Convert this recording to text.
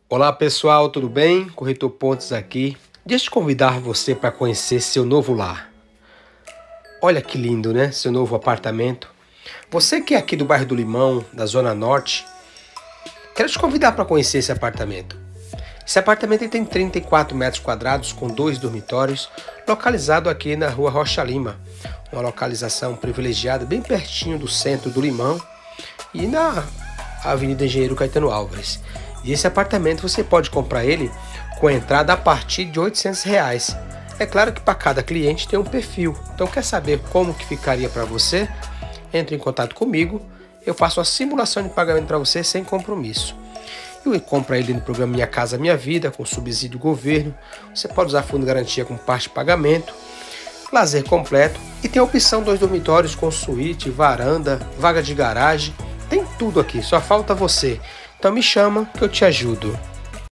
Olá pessoal, tudo bem? Corretor Pontes aqui. Deixa eu convidar você para conhecer seu novo lar. Olha que lindo, né? Seu novo apartamento. Você que é aqui do bairro do Limão, da Zona Norte, quero te convidar para conhecer esse apartamento. Esse apartamento ele tem 34 metros quadrados com 2 dormitórios, localizado aqui na rua Rocha Lima. Uma localização privilegiada, bem pertinho do centro do Limão e na Avenida Engenheiro Caetano Álvares. E esse apartamento você pode comprar ele com entrada a partir de R$800. É claro que para cada cliente tem um perfil. Então quer saber como que ficaria para você? Entre em contato comigo, eu faço a simulação de pagamento para você sem compromisso. Eu compro ele no programa Minha Casa Minha Vida, com subsídio do governo. Você pode usar fundo de garantia com parte de pagamento, lazer completo e tem a opção 2 dormitórios com suíte, varanda, vaga de garagem. Tem tudo aqui, só falta você. Então me chama que eu te ajudo.